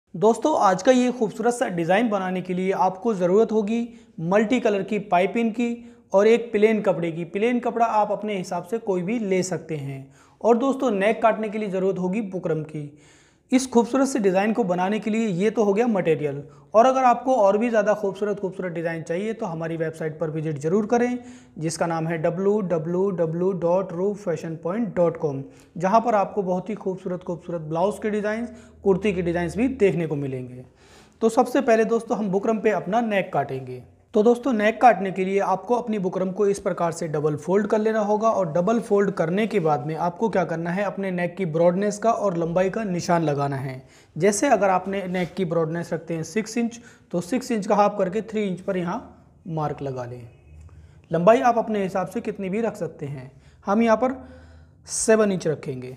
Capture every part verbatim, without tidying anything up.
दोस्तों आज का ये खूबसूरत सा डिज़ाइन बनाने के लिए आपको ज़रूरत होगी मल्टी कलर की पाइपिंग की और एक प्लेन कपड़े की। प्लेन कपड़ा आप अपने हिसाब से कोई भी ले सकते हैं। और दोस्तों नेक काटने के लिए ज़रूरत होगी बुकरम की। इस खूबसूरत से डिज़ाइन को बनाने के लिए ये तो हो गया मटेरियल। और अगर आपको और भी ज़्यादा खूबसूरत खूबसूरत डिज़ाइन चाहिए तो हमारी वेबसाइट पर विजिट ज़रूर करें, जिसका नाम है W W W dot roof fashion point dot com, जहाँ पर आपको बहुत ही खूबसूरत खूबसूरत ब्लाउज़ के डिज़ाइन, कुर्ती के डिज़ाइंस भी देखने को मिलेंगे। तो सबसे पहले दोस्तों हम बुकरम पे अपना नेक काटेंगे। तो दोस्तों नेक काटने के लिए आपको अपनी बुकरम को इस प्रकार से डबल फोल्ड कर लेना होगा। और डबल फोल्ड करने के बाद में आपको क्या करना है, अपने नेक की ब्रॉडनेस का और लंबाई का निशान लगाना है। जैसे अगर आपने नेक की ब्रॉडनेस रखते हैं सिक्स इंच, तो सिक्स इंच का हाफ करके थ्री इंच पर यहाँ मार्क लगा लें। लंबाई आप अपने हिसाब से कितनी भी रख सकते हैं। हम यहाँ पर सेवन इंच रखेंगे।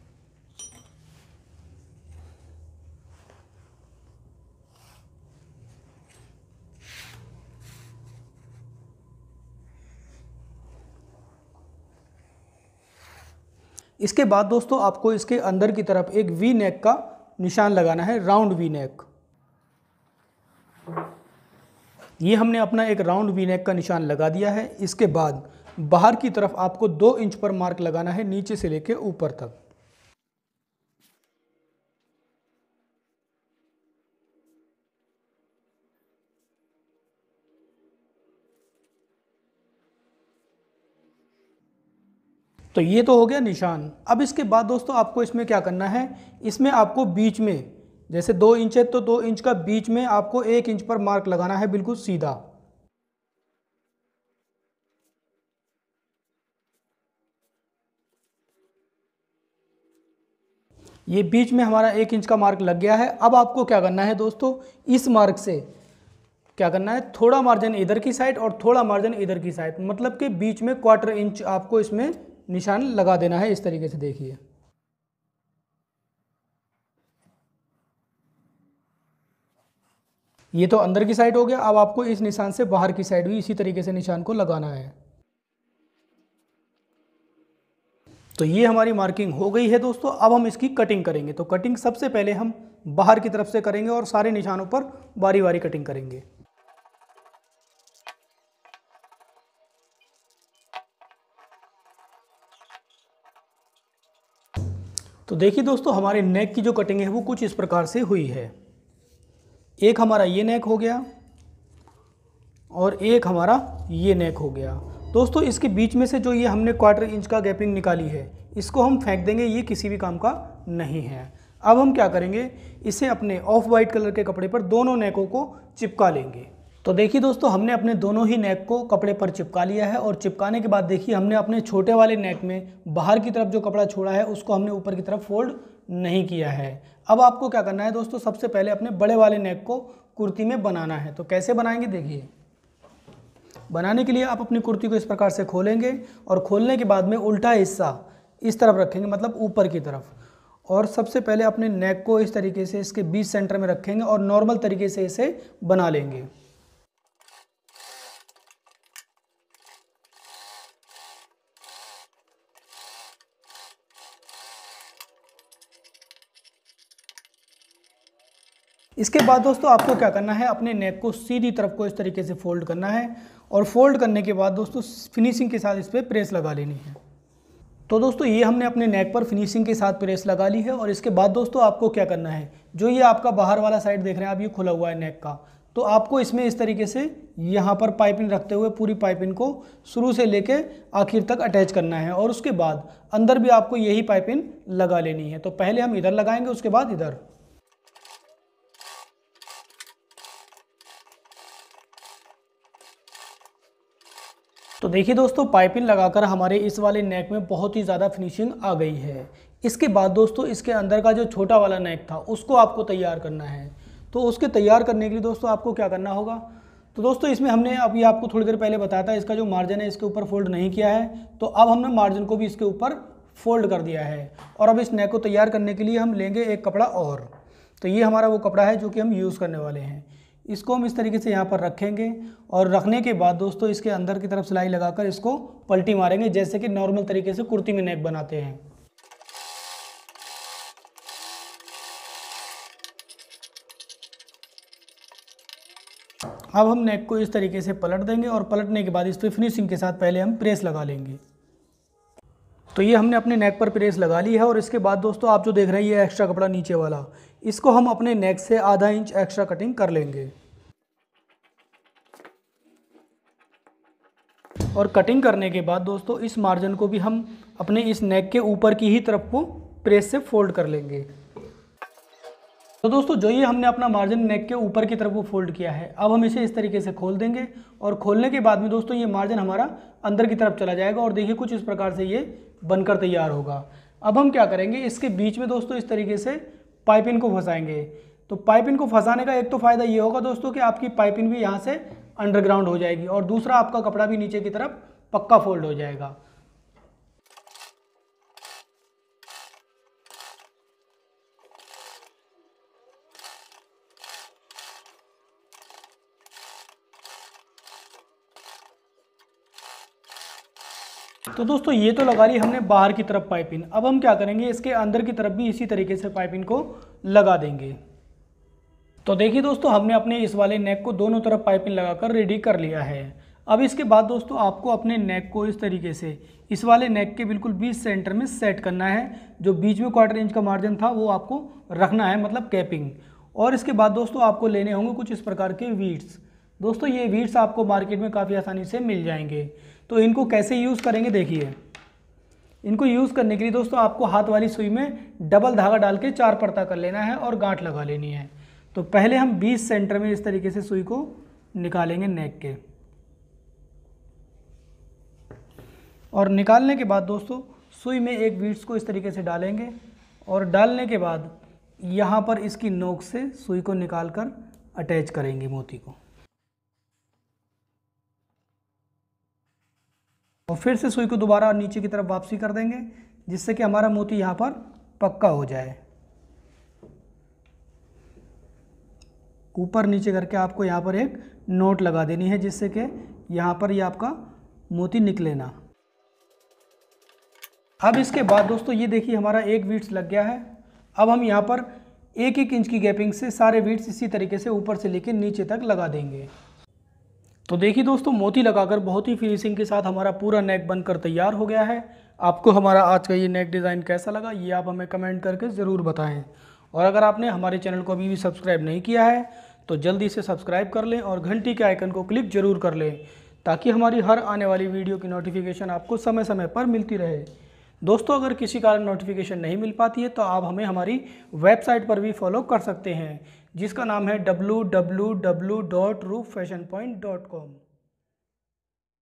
इसके बाद दोस्तों आपको इसके अंदर की तरफ एक वी नेक का निशान लगाना है, राउंड वी नेक। ये हमने अपना एक राउंड वी नेक का निशान लगा दिया है। इसके बाद बाहर की तरफ आपको दो इंच पर मार्क लगाना है, नीचे से लेके ऊपर तक। तो ये तो हो गया निशान। अब इसके बाद दोस्तों आपको इसमें क्या करना है, इसमें आपको बीच में जैसे दो इंच है तो दो इंच का बीच में आपको एक इंच पर मार्क लगाना है, बिल्कुल सीधा। ये बीच में हमारा एक इंच का मार्क लग गया है। अब आपको क्या करना है दोस्तों, इस मार्क से क्या करना है, थोड़ा मार्जिन इधर की साइड और थोड़ा मार्जिन इधर की साइड, मतलब कि बीच में क्वार्टर इंच आपको इसमें निशान लगा देना है। इस तरीके से देखिए, ये तो अंदर की साइड हो गया। अब आपको इस निशान से बाहर की साइड भी इसी तरीके से निशान को लगाना है। तो ये हमारी मार्किंग हो गई है दोस्तों। अब हम इसकी कटिंग करेंगे। तो कटिंग सबसे पहले हम बाहर की तरफ से करेंगे और सारे निशानों पर बारी बारी कटिंग करेंगे। तो देखिए दोस्तों, हमारे नेक की जो कटिंग है वो कुछ इस प्रकार से हुई है। एक हमारा ये नेक हो गया और एक हमारा ये नेक हो गया। दोस्तों इसके बीच में से जो ये हमने क्वार्टर इंच का गैपिंग निकाली है, इसको हम फेंक देंगे, ये किसी भी काम का नहीं है। अब हम क्या करेंगे, इसे अपने ऑफ वाइट कलर के कपड़े पर दोनों नेकों को चिपका लेंगे। तो देखिए दोस्तों, हमने अपने दोनों ही नेक को कपड़े पर चिपका लिया है। और चिपकाने के बाद देखिए, हमने अपने छोटे वाले नेक में बाहर की तरफ जो कपड़ा छोड़ा है उसको हमने ऊपर की तरफ फोल्ड नहीं किया है। अब आपको क्या करना है दोस्तों, सबसे पहले अपने बड़े वाले नेक को कुर्ती में बनाना है। तो कैसे बनाएंगे देखिए। बनाने के लिए आप अपनी कुर्ती को इस प्रकार से खोलेंगे और खोलने के बाद में उल्टा हिस्सा इस तरफ रखेंगे, मतलब ऊपर की तरफ। और सबसे पहले अपने नेक को इस तरीके से इसके बीच सेंटर में रखेंगे और नॉर्मल तरीके से इसे बना लेंगे। इसके बाद दोस्तों आपको क्या करना है, अपने नेक को सीधी तरफ को इस तरीके से फोल्ड करना है। और फोल्ड करने के बाद दोस्तों फिनिशिंग के साथ इस पर प्रेस लगा लेनी है। तो दोस्तों ये हमने अपने नेक पर फिनिशिंग के साथ प्रेस लगा ली है। और इसके बाद दोस्तों आपको क्या करना है, जो ये आपका बाहर वाला साइड देख रहे हैं आप, ये खुला हुआ है नेक का, तो आपको इसमें इस तरीके से यहाँ पर पाइपिंग रखते हुए पूरी पाइपिंग को शुरू से लेके आखिर तक अटैच करना है। और उसके बाद अंदर भी आपको यही पाइपिंग लगा लेनी है। तो पहले हम इधर लगाएंगे, उसके बाद इधर। तो देखिए दोस्तों, पाइपिंग लगाकर हमारे इस वाले नेक में बहुत ही ज़्यादा फिनिशिंग आ गई है। इसके बाद दोस्तों इसके अंदर का जो छोटा वाला नेक था उसको आपको तैयार करना है। तो उसके तैयार करने के लिए दोस्तों आपको क्या करना होगा, तो दोस्तों इसमें हमने अभी आपको थोड़ी देर पहले बताया था, इसका जो मार्जिन है इसके ऊपर फोल्ड नहीं किया है। तो अब हमने मार्जिन को भी इसके ऊपर फोल्ड कर दिया है। और अब इस नेक को तैयार करने के लिए हम लेंगे एक कपड़ा और। तो ये हमारा वो कपड़ा है जो कि हम यूज़ करने वाले हैं। इसको हम इस तरीके से यहाँ पर रखेंगे और रखने के बाद दोस्तों इसके अंदर की तरफ सिलाई लगाकर इसको पलटी मारेंगे, जैसे कि नॉर्मल तरीके से कुर्ती में नेक बनाते हैं। अब हम नेक को इस तरीके से पलट देंगे और पलटने के बाद इस पर फिनिशिंग के साथ पहले हम प्रेस लगा लेंगे। तो ये हमने अपने नेक पर प्रेस लगा ली है और इसके बाद दोस्तों आप जो देख रहे हैं ये एक्स्ट्रा कपड़ा नीचे वाला, इसको हम अपने नेक से आधा इंच एक्स्ट्रा कटिंग कर लेंगे। और कटिंग करने के बाद दोस्तों इस मार्जिन को भी हम अपने इस नेक के ऊपर की ही तरफ को प्रेस से फोल्ड कर लेंगे। तो दोस्तों जो ये हमने अपना मार्जिन नेक के ऊपर की तरफ को फोल्ड किया है, अब हम इसे इस तरीके से खोल देंगे और खोलने के बाद में दोस्तों ये मार्जिन हमारा अंदर की तरफ चला जाएगा और देखिए कुछ इस प्रकार से ये बनकर तैयार होगा। अब हम क्या करेंगे, इसके बीच में दोस्तों इस तरीके से पाइपिंग को फंसाएंगे। तो पाइपिंग को फंसाने का एक तो फ़ायदा ये होगा दोस्तों कि आपकी पाइपिंग भी यहाँ से अंडरग्राउंड हो जाएगी और दूसरा आपका कपड़ा भी नीचे की तरफ पक्का फोल्ड हो जाएगा। तो दोस्तों ये तो लगा ली हमने बाहर की तरफ पाइपिंग। अब हम क्या करेंगे, इसके अंदर की तरफ भी इसी तरीके से पाइपिंग को लगा देंगे। तो देखिए दोस्तों हमने अपने इस वाले नेक को दोनों तरफ पाइपिंग लगाकर रेडी कर लिया है। अब इसके बाद दोस्तों आपको अपने नेक को इस तरीके से इस वाले नेक के बिल्कुल बीच सेंटर में सेट करना है। जो बीच में क्वार्टर इंच का मार्जिन था वो आपको रखना है, मतलब कैपिंग। और इसके बाद दोस्तों आपको लेने होंगे कुछ इस प्रकार के वीड्स। दोस्तों ये वीड्स आपको मार्केट में काफ़ी आसानी से मिल जाएंगे। तो इनको कैसे यूज़ करेंगे देखिए। इनको यूज़ करने के लिए दोस्तों आपको हाथ वाली सुई में डबल धागा डाल के चार परता कर लेना है और गांठ लगा लेनी है। तो पहले हम बीस सेंटर में इस तरीके से सुई को निकालेंगे नेक के, और निकालने के बाद दोस्तों सुई में एक बीड्स को इस तरीके से डालेंगे और डालने के बाद यहाँ पर इसकी नोक से सुई को निकाल कर अटैच करेंगे मोती को, और फिर से सुई को दोबारा नीचे की तरफ वापसी कर देंगे जिससे कि हमारा मोती यहाँ पर पक्का हो जाए। ऊपर नीचे करके आपको यहाँ पर एक नोट लगा देनी है जिससे कि यहाँ पर ये यह आपका मोती निकले ना। अब इसके बाद दोस्तों ये देखिए हमारा एक बीड्स लग गया है। अब हम यहाँ पर एक एक इंच की गैपिंग से सारे बीड्स इसी तरीके से ऊपर से लेकर नीचे तक लगा देंगे। तो देखिए दोस्तों मोती लगाकर बहुत ही फिनिशिंग के साथ हमारा पूरा नेक बनकर तैयार हो गया है। आपको हमारा आज का ये नेक डिज़ाइन कैसा लगा ये आप हमें कमेंट करके ज़रूर बताएं। और अगर आपने हमारे चैनल को अभी भी सब्सक्राइब नहीं किया है तो जल्दी से सब्सक्राइब कर लें और घंटी के आइकन को क्लिक ज़रूर कर लें ताकि हमारी हर आने वाली वीडियो की नोटिफिकेशन आपको समय समय पर मिलती रहे। दोस्तों अगर किसी कारण नोटिफिकेशन नहीं मिल पाती है तो आप हमें हमारी वेबसाइट पर भी फॉलो कर सकते हैं जिसका नाम है W W W dot roof fashion point dot com.